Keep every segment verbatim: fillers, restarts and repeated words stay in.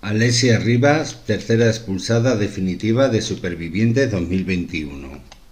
Alessia Rivas, tercera expulsada definitiva de Supervivientes dos mil veintiuno.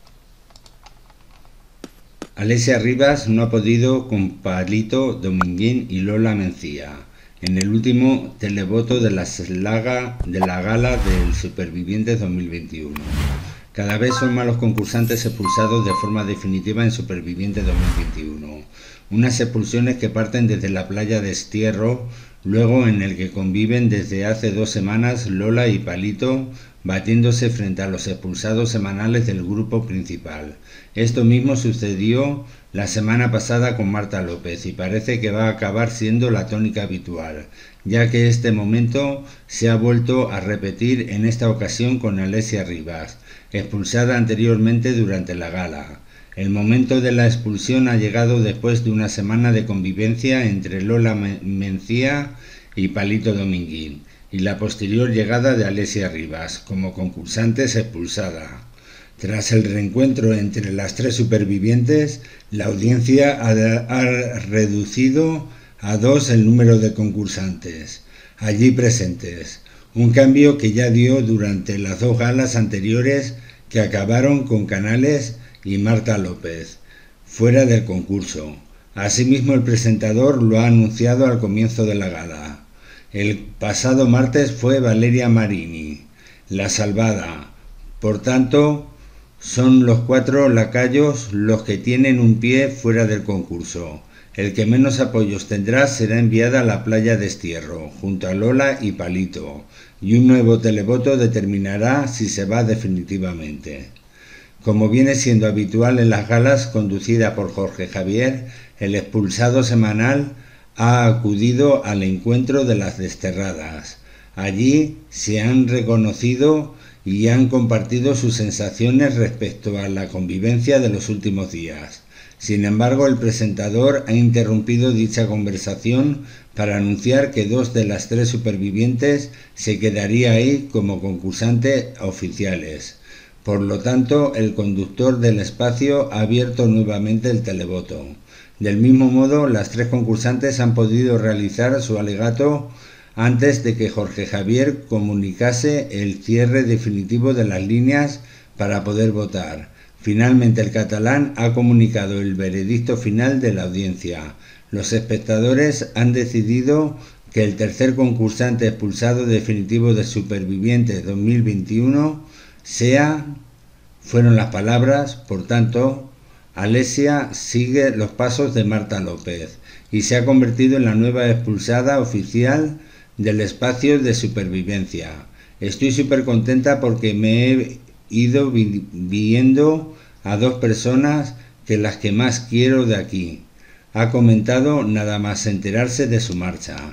Alessia Rivas no ha podido con Palito Dominguín y Lola Mencía en el último televoto de la, slaga, de la gala del Supervivientes dos mil veintiuno. Cada vez son más los concursantes expulsados de forma definitiva en Supervivientes dos mil veintiuno. Unas expulsiones que parten desde la playa de Estierro, luego en el que conviven desde hace dos semanas Lola y Palito, batiéndose frente a los expulsados semanales del grupo principal. Esto mismo sucedió la semana pasada con Marta López y parece que va a acabar siendo la tónica habitual, ya que este momento se ha vuelto a repetir en esta ocasión con Alessia Rivas, expulsada anteriormente durante la gala. El momento de la expulsión ha llegado después de una semana de convivencia entre Lola Mencía y Palito Dominguín, y la posterior llegada de Alessia Rivas como concursantes expulsada. Tras el reencuentro entre las tres supervivientes, la audiencia ha, ha reducido a dos el número de concursantes allí presentes, un cambio que ya dio durante las dos galas anteriores que acabaron con Canales y Marta López fuera del concurso. Asimismo, el presentador lo ha anunciado al comienzo de la gala. El pasado martes fue Valeria Marini, la salvada. Por tanto, son los cuatro lacayos los que tienen un pie fuera del concurso. El que menos apoyos tendrá será enviada a la playa de Estierro, junto a Lola y Palito, y un nuevo televoto determinará si se va definitivamente. Como viene siendo habitual en las galas conducida por Jorge Javier, el expulsado semanal ha acudido al encuentro de las desterradas. Allí se han reconocido y han compartido sus sensaciones respecto a la convivencia de los últimos días. Sin embargo, el presentador ha interrumpido dicha conversación para anunciar que dos de las tres supervivientes se quedarían ahí como concursantes oficiales. Por lo tanto, el conductor del espacio ha abierto nuevamente el televoto. Del mismo modo, las tres concursantes han podido realizar su alegato antes de que Jorge Javier comunicase el cierre definitivo de las líneas para poder votar. Finalmente, el catalán ha comunicado el veredicto final de la audiencia. Los espectadores han decidido que el tercer concursante expulsado definitivo de Supervivientes dos mil veintiuno sea, fueron las palabras, por tanto, Alessia sigue los pasos de Marta López y se ha convertido en la nueva expulsada oficial del espacio de supervivencia. Estoy súper contenta porque me he ido vi viendo a dos personas que las que más quiero de aquí, ha comentado nada más enterarse de su marcha.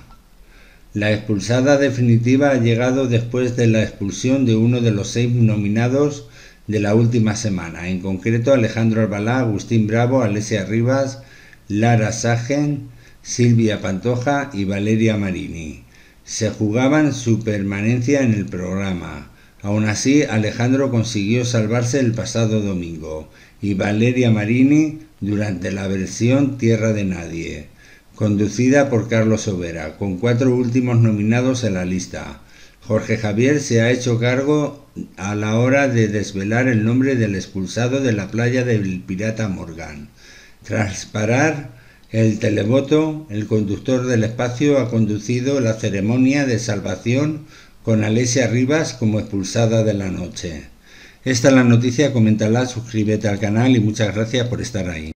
La expulsada definitiva ha llegado después de la expulsión de uno de los seis nominados de la última semana, en concreto Alejandro Albalá, Agustín Bravo, Alessia Rivas, Lara Sagen, Silvia Pantoja y Valeria Marini. Se jugaban su permanencia en el programa. Aún así, Alejandro consiguió salvarse el pasado domingo y Valeria Marini durante la versión Tierra de Nadie, conducida por Carlos Sobera, con cuatro últimos nominados en la lista. Jorge Javier se ha hecho cargo a la hora de desvelar el nombre del expulsado de la playa del Pirata Morgan. Tras parar el televoto, el conductor del espacio ha conducido la ceremonia de salvación con Alessia Rivas como expulsada de la noche. Esta es la noticia, coméntala, suscríbete al canal y muchas gracias por estar ahí.